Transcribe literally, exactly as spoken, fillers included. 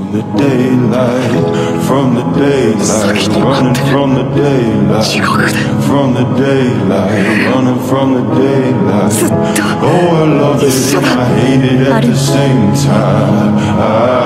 the daylight, from the daylight, running from the daylight, from the daylight, running from the daylight. Oh, I love it and I hate it at the same time. I